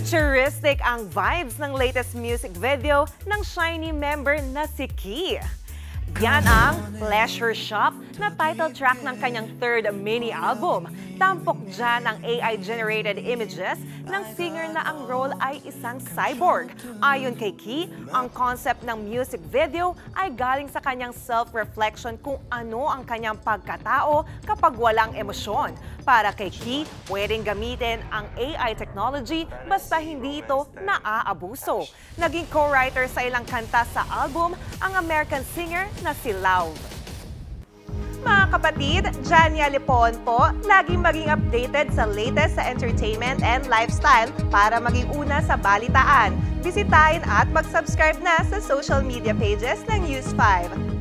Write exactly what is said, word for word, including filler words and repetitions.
Futuristic ang vibes ng latest music video ng SHINee member na si Key. Yan ang Pleasure Shop na title track ng kanyang third mini album. Tampok dyan ang A I-generated images ng singer na ang role ay isang cyborg. Ayon kay Key, ang concept ng music video ay galing sa kanyang self-reflection kung ano ang kanyang pagkatao kapag walang emosyon. Para kay Key, pwedeng gamitin ang A I technology basta hindi ito naaabuso. Naging co-writer sa ilang kanta sa album ang American singer na si Lauv. Mga kapatid, Jania Lipon po, laging maging updated sa latest sa entertainment and lifestyle para maging una sa balitaan. Bisitahin at mag-subscribe na sa social media pages ng News five.